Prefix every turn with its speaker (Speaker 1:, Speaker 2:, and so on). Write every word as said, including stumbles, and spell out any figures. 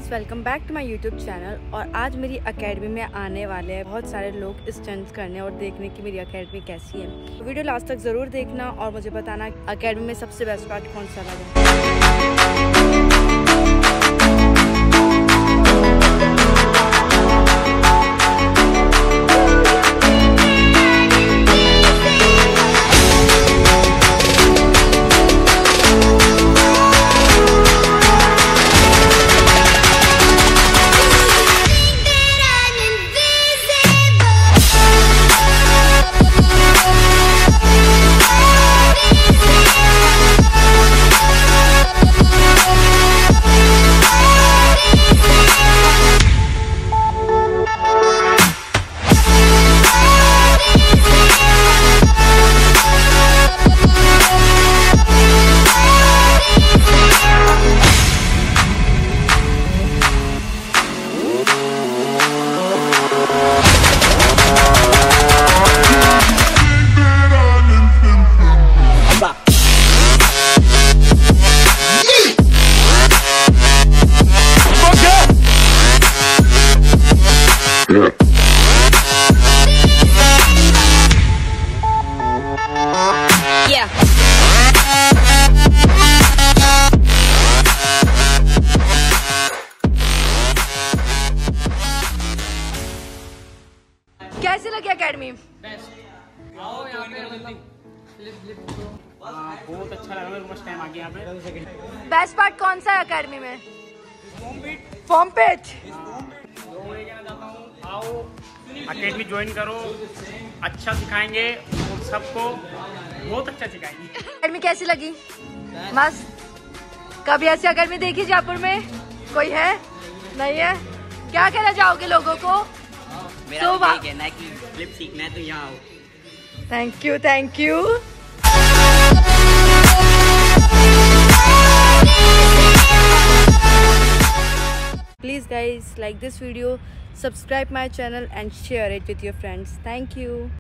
Speaker 1: Welcome back to my YouTube channel. और आज मेरी एकेडमी में आने वाले हैं बहुत सारे लोग स्टंट्स करने और देखने की मेरी एकेडमी कैसी है। वीडियो लास्ट तक ज़रूर देखना और मुझे बताना एकेडमी में सबसे बेस्ट पार्ट कौन सा लगा। कैसी लगी एकेडमी?
Speaker 2: आओ यहाँ पे मतलब बहुत अच्छा लगा मेरे को। फर्स्ट टाइम आ गया यहाँ पे।
Speaker 1: बेस्ट पार्ट कौन सा है एकेडमी में? Form pitch.
Speaker 2: तो ये कहना चाहता हूँ, आओ एकेडमी ज्वाइन करो, अच्छा सिखाएंगे और सबको बहुत अच्छा सिखाएंगे।
Speaker 1: एकेडमी कैसी लगी? मस्त। कभी ऐसी एकेडमी देखी जयपुर में? कोई है? नहीं है? क्या कहना चाहोगे लोगों को?
Speaker 3: मेरा तो यही कहना है कि फ्लिप सीखना है तो यहाँ आओ।
Speaker 1: Thank you thank you. Please guys, like this video, subscribe my channel and share it with your friends. Thank you.